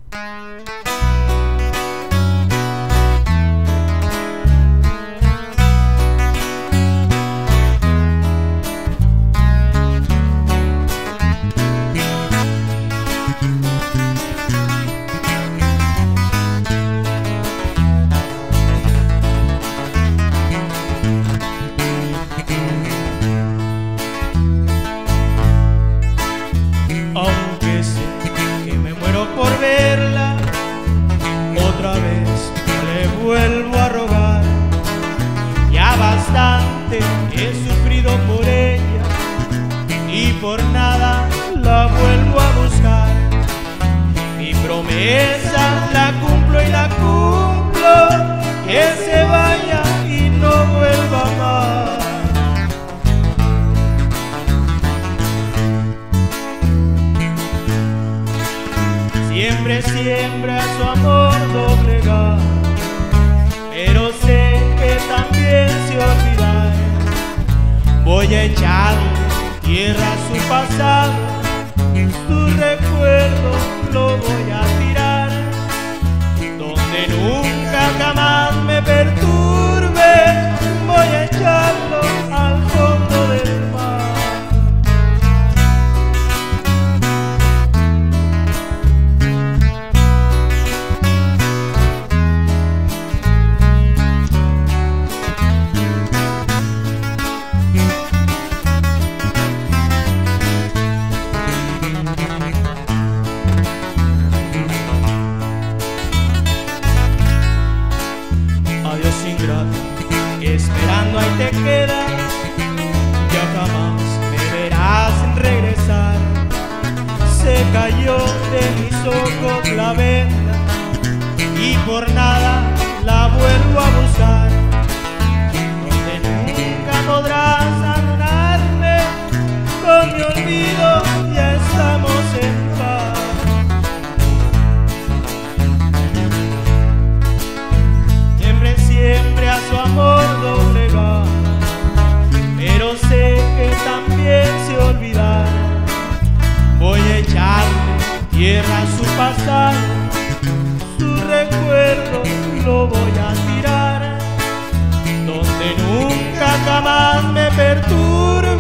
Aunque sé que me muero por verla, otra vez le vuelvo a rogar. Ya bastante he sufrido por ella y por nada la vuelvo a buscar. Mi promesa la cumplo y la cumplo, que se vaya y no vuelva más. Siempre a su amor doblegar, pero sé que también se olvidar. Voy a echarle tierra a su pasado, su recuerdo lo voy a tirar, donde nunca jamás me perturbe. Voy a echarlo al fondo del mar. Adiós ingrata, esperando ahí te quedas, ya jamás me verás regresar. Se cayó de mis ojos la venda y por nada la vuelvo a buscar, donde nunca podrás adorarme. Con mi olvido ya estamos en paz. Siempre a su amor doblegar, pero sé que también se olvidar. Voy a echarle tierra a su pasado, su recuerdo lo voy a tirar, donde nunca jamás me perturbe.